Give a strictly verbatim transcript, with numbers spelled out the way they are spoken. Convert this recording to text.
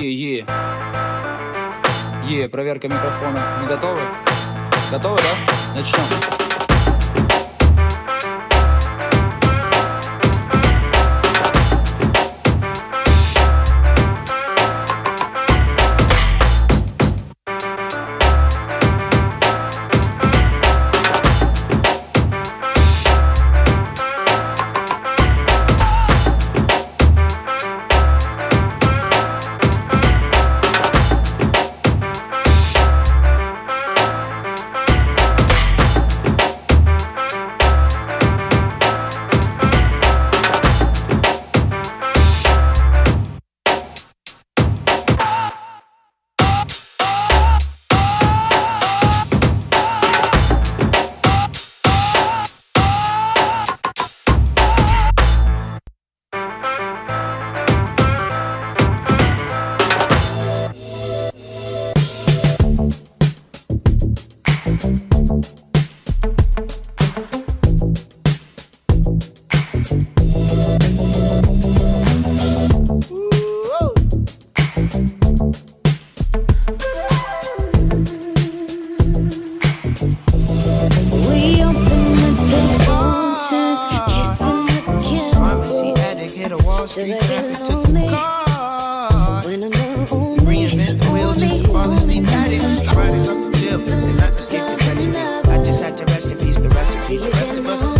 Е-е. Е, проверка микрофона. Мы готовы? Готовы, да? Начнем. Street traffic took the car. We reinvent the wheel just to fall asleep at it. Riders off the jail, and not escape the tragedy. I just had to rest in peace, the recipe. The rest of us